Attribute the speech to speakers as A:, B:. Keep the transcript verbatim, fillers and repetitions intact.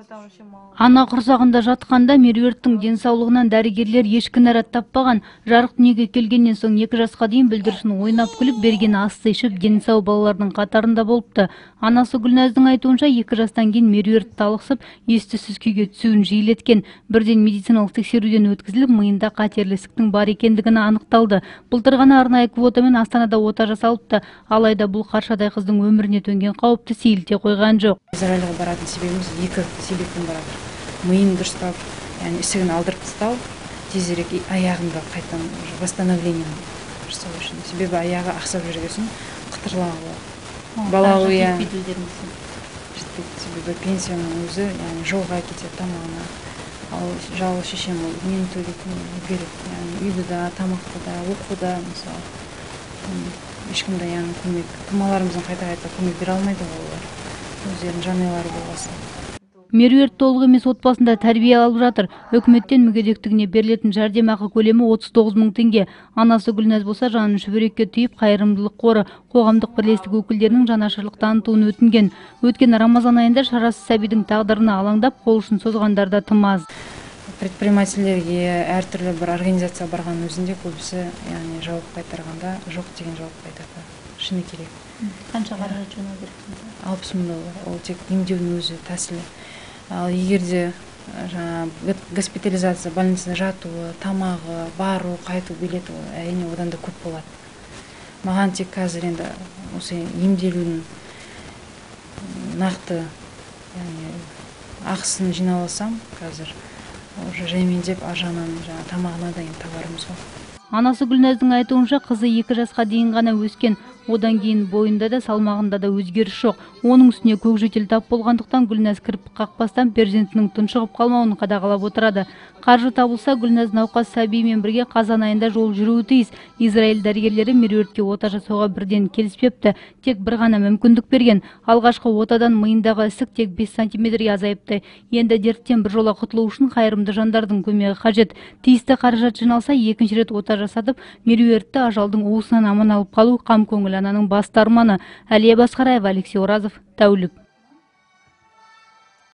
A: Ана құрсағында жатқанда Меруерттің денсаулығынан дәрігерлер еш кінәрат таппаған. Жарық дүниеге келгеннен соң екі жасқа дейін бүлдіршін ойнап күліп берген асты ішіп дені сау балалардың қатарында болыпты. Анасы Гүлнәздің айтуынша екі жастан кейін Меруерт талықсып, ес-түссіз күйге түсуін жиілеткен. Бірден медициналық тексеруден өткізіліп, миында қатерлі ісіктің бар екендігін анықталды. Былтыр ғана арнайы квотамен Астанада ота жасалыпты. Алайда бұл қаршадай қыздың өміріне төнген қауіпті сейілте қойған жоқ.
B: Израильға баратын себебіміз екі себептен барады. Миын дұрыстап, яғни ісігін алдырып тастау, тезірек аяғында қайтадан восстановление жасау үшін. Себебі аяғы ақсап жүргесін қытырлауы. Балалы иә. Себебі пенсияның өзі яғни жолға кетеді тамағына. Ал жалы шешем ол мен төлейтін керек. Яғни үйді да, тамақты да, оқуда мысалы. Ешкімде яғни көмек. Тумаларымыздың қайта-қайта көмек бере алмайды олар. Өздерінің жанұялары болғасын.
A: Меруерт толық емес отбасында тәрбие алып жатыр. Үкіметтен мүгедектігіне берілетін жәрдемақы көлемі отыз тоғыз мың теңге. Анасы Гүлнәз болса жанын шүберекке түйіп, қайырымдылық қоры қоғамдық бірлестік өкілдерінің жанашырлық танытуын өтінген. Өткен Рамазан айында шарасыз сәбидің тағдырына алаңдап, қол ұшын созғандар да тым аз.
B: Предпринимательдерге әртүрлі бір организация барған өзінде көбісі, яғни жауап қайтарғанда жоқ деген жауап қайтарды. Шыны керек.
A: Қанша қаражат жинау керек?
B: алпыс мың доллар. Ол тек емдеудің өзі тәсілі. Ал егерде госпитализация, больницада жатуы, тамағы, бару, қайту, билеті, әрине одан да көп болады. Маған тек қазір енді осы емделудің нақты ақысын жиналасам, қазір уже жаймендеп аржанан тамағына дайын табарымыз бар.
A: Анасы Гүлнәздің айтуынша қызы екі жасқа дейін ғана өскен. Одан кейін бойында да салмағында да өзгеріс жоқ. Оның үстіне көкжөтел тап болғандықтан Гүлнәз кірпік қақпастан перзентінің тұншығып қалмауын қадағалап отырады. Қаржы табылса, Гүлнәз науқас сәбимен бірге қазан айында жол жүруі тиіс. Израиль дәрігерлері Меруертке ота жасауға бірден келіспепті. Тек бір ғана мүмкіндік берген. Алғашқы отадан миындағы ісік тек бес сантиметрге азайыпты. Енді дерттен біржола құтылу үшін қайырымды жандардың көмегі қажет. Тиісті қаражат жиналса, екінші рет ота жасатып, Меруертті ажалдың уысынан аман алып қалу қам көңіл ананың басты арманы. Әлия Басқараева, Алексей Оразов, Тәулік.